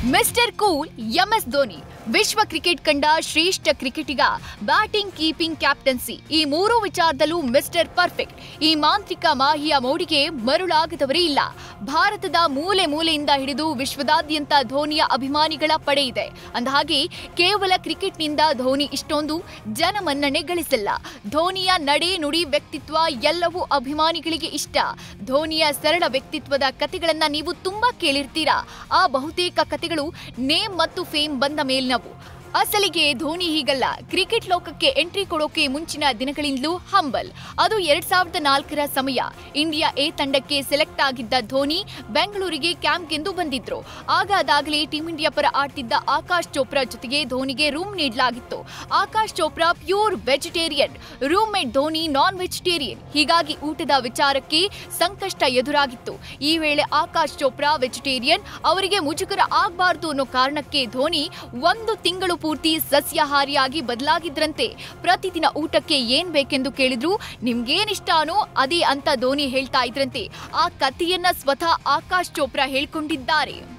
Mister cool MS Dhoni ವಿಶ್ವ cricket ಕಂಡ ಶ್ರೇಷ್ಠ ಕ್ರಿಕೆಟಿಗ. ಬ್ಯಾಟಿಂಗ್, ಕೀಪಿಂಗ್, ಕ್ಯಾಪ್ಟನ್ಸಿ ಈ ಮೂರು ವಿಚಾರದಲ್ಲೂ ಮಿಸ್ಟರ್ ಪರ್ಫೆಕ್ಟ್. ಈ ಮಾಂತ್ರಿಕ ಮಾಹಿಯ ಮೋಡಿಗೆ ಮರುಳಾಗದವರೇ ಇಲ್ಲ. ಭಾರತದ ಮೂಲೆ ಮೂಲೆಯಿಂದ ಹಿಡಿದು ವಿಶ್ವದಾದ್ಯಂತ ಧೋನಿಯ ಅಭಿಮಾನಿಗಳ ಪಡೆ ಇದೆ. ಅಂದಹಾಗೆ ಕೇವಲ ಕ್ರಿಕೆಟ್ನಿಂದ ಧೋನಿ ಇಷ್ಟೊಂದು ಜನಮನ್ನಣೆ ಗಳಿಸಿಲ್ಲ. ಧೋನಿಯ ನಡೆ, ನುಡಿ, ವ್ಯಕ್ತಿತ್ವ ಎಲ್ಲವೂ ಅಭಿಮಾನಿಗಳಿಗೆ ಇಷ್ಟ. ಧೋನಿಯ ಸರಳ ವ್ಯಕ್ತಿತ್ವದ ಕಥೆಗಳನ್ನ ನೀವು ತುಂಬಾ ಕೇಳಿರ್ತೀರಾ. ಆ ಬಹುತೇಕ ಕಥೆಗಳು ನೇಮ್ ಮತ್ತು ಫೇಮ್ ಬಂದ ಮೇಲಿನವು. ಅಸಲಿಗೆ ಧೋನಿ ಹೀಗಲ್ಲ. ಕ್ರಿಕೆಟ್ ಲೋಕಕ್ಕೆ ಎಂಟ್ರಿ ಕೊಡೋಕೆ ಮುಂಚಿನ ದಿನಗಳಿಂದಲೂ ಹಂಬಲ್. ಅದು 2004ರ ಸಮಯ. ಇಂಡಿಯಾ ಎ ತಂಡಕ್ಕೆ ಸೆಲೆಕ್ಟ್ ಆಗಿದ್ದ ಧೋನಿ ಬೆಂಗಳೂರಿಗೆ ಕ್ಯಾಂಪ್ಗೆಂದು ಬಂದಿದ್ರು. ಆಗ ಅದಾಗಲೇ ಟೀಂ ಇಂಡಿಯಾ ಪರ ಆಡ್ತಿದ್ದ ಆಕಾಶ್ ಚೋಪ್ರಾ ಜೊತೆಗೆ ಧೋನಿಗೆ ರೂಮ್ ನೀಡಲಾಗಿತ್ತು. Akash Chopra pure vegetarian, roommate Dhoni non vegetarian. ಹೀಗಾಗಿ ಊಟದ ವಿಚಾರಕ್ಕೆ ಸಂಕಷ್ಟ ಎದುರಾಗಿತ್ತು. ಈ ವೇಳೆ ಆಕಾಶ್ ಚೋಪ್ರಾ ವೆಜಿಟೇರಿಯನ್, ಅವರಿಗೆ ಮುಜುಗರ ಆಗಬಾರದು ಅನ್ನೋ ಕಾರಣಕ್ಕೆ ಧೋನಿ 1 ತಿಂಗಳು ಪೂರ್ತಿ ಸಸ್ಯಾಹಾರಿಯಾಗಿ ಬದಲಾಗಿದ್ರಂತೆ. ಪ್ರತಿದಿನ ಊಟಕ್ಕೆ ಏನ್ ಬೇಕೆಂದು ಕೇಳಿದ್ರು ನಿಮ್ಗೇನಿಷ್ಟಾನೋ ಅದೇ ಅಂತ ಧೋನಿ ಹೇಳ್ತಾ ಇದ್ರಂತೆ. ಆ ಕಥೆಯನ್ನ ಸ್ವತಃ ಆಕಾಶ್ ಚೋಪ್ರಾ ಹೇಳ್ಕೊಂಡಿದ್ದಾರೆ.